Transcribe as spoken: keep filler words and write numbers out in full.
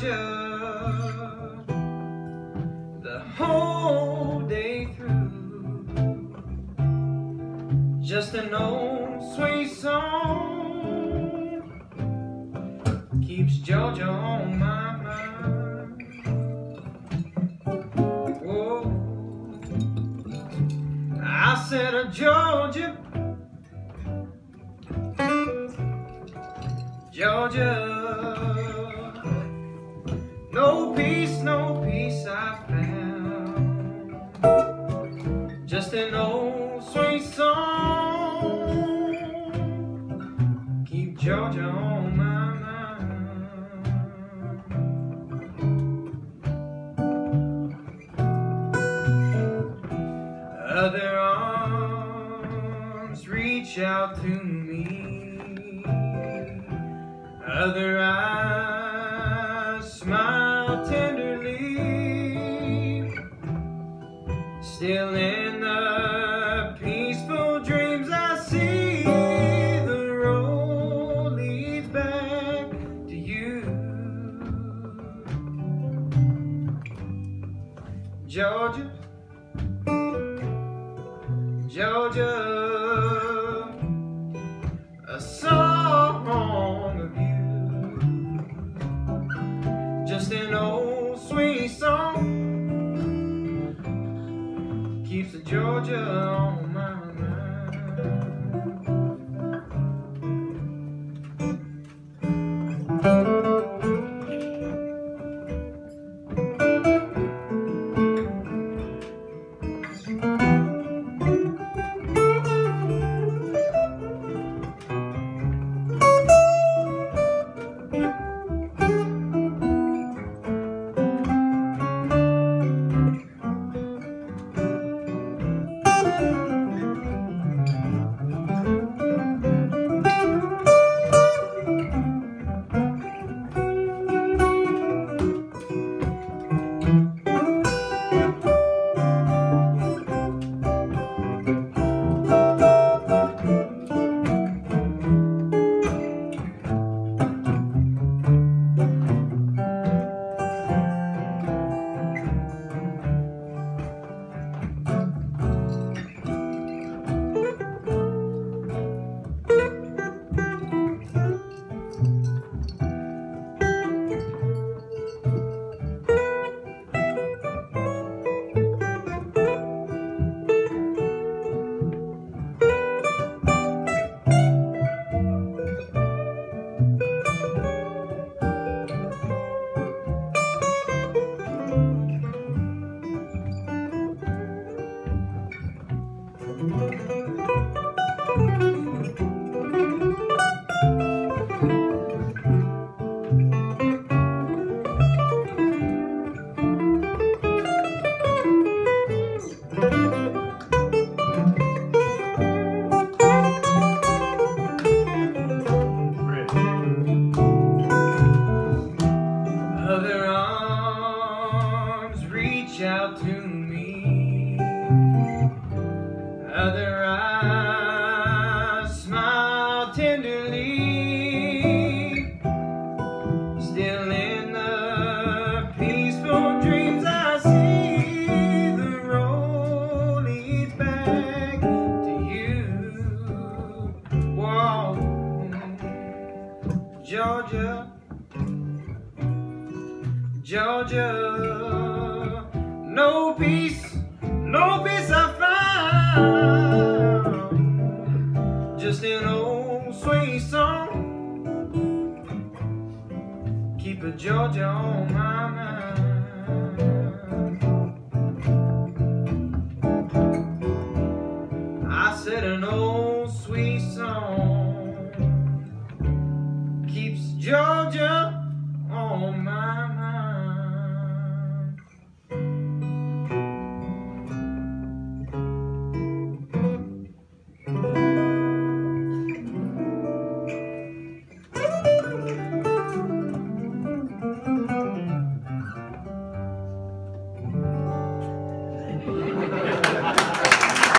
Georgia the whole day through. Just an old sweet song keeps Georgia on my mind. Whoa, I said, uh, Georgia, Georgia, no peace, no peace I found. Just an old sweet song keep Georgia on my mind. Other arms reach out to me, other eyes smile tenderly. Still in the peaceful dreams I see, the road leads back to you. Georgia, Georgia, a song of you, just an old sweet song keeps the Georgia on my mind. Out to me, other eyes smile tenderly. Still in the peaceful dreams I see, the road leads back to you. Whoa, Georgia, Georgia, no peace, no peace I found. Just an old sweet song keep a Georgia on my mind. I said an old sweet song keeps Georgia on my mind.